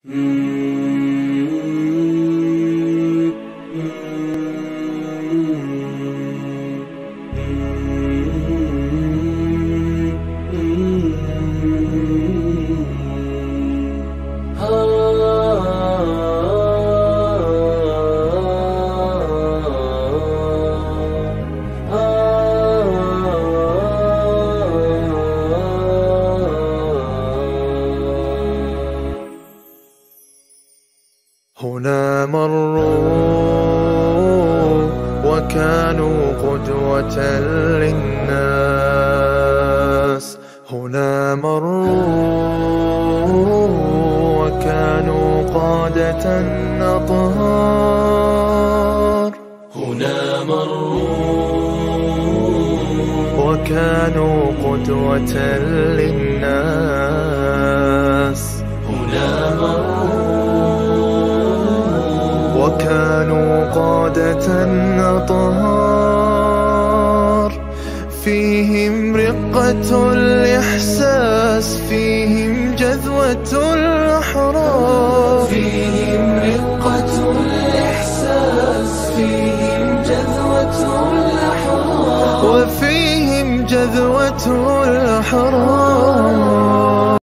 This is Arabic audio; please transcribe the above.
هنا مروا وكانوا قدوة للناس. هنا مروا وكانوا قادة أطهار. هنا مروا وكانوا قدوة للناس. هنا مروا وكانوا قادة أطهار. فيهم رقة الإحساس، فيهم جذوة الأحرار. فيهم رقة الإحساس، فيهم جذوة الأحرار. وفيهم جذوة الأحرار.